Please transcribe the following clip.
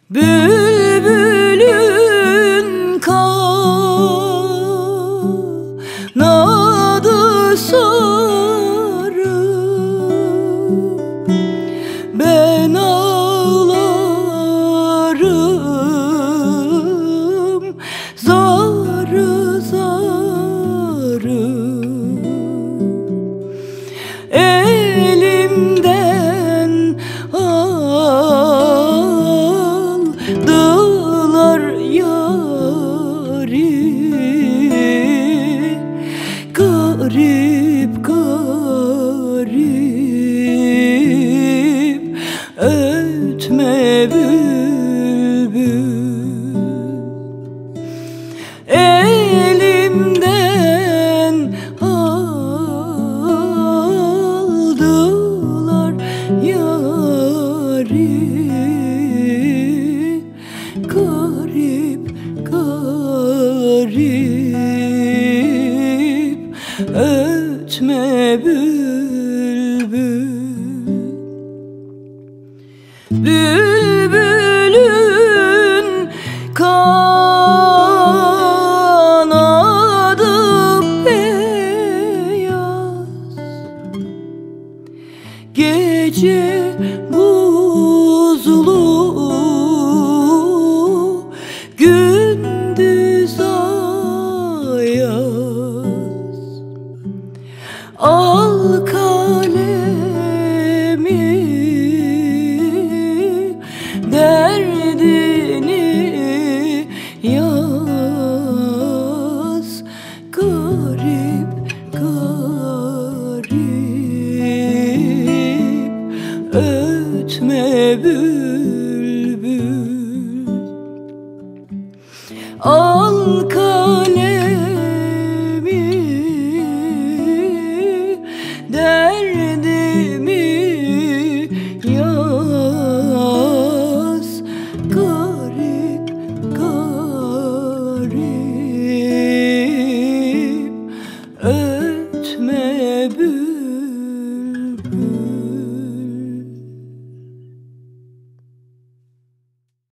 Bülbülün kanadı sarı, ben ağlarım zarı zarı. Elimden aldılar yâri, garip garip ötme bülbül. Elimden aldılar yâri, garip garip ötme bülbül. Bülbülün kanadı beyaz, gece buzlu gündüz ayaz. Al kalemi derdini yaz, garip garip ötme bülbül. Al kalemi derdimi yaz, garip garip ötme bülbül.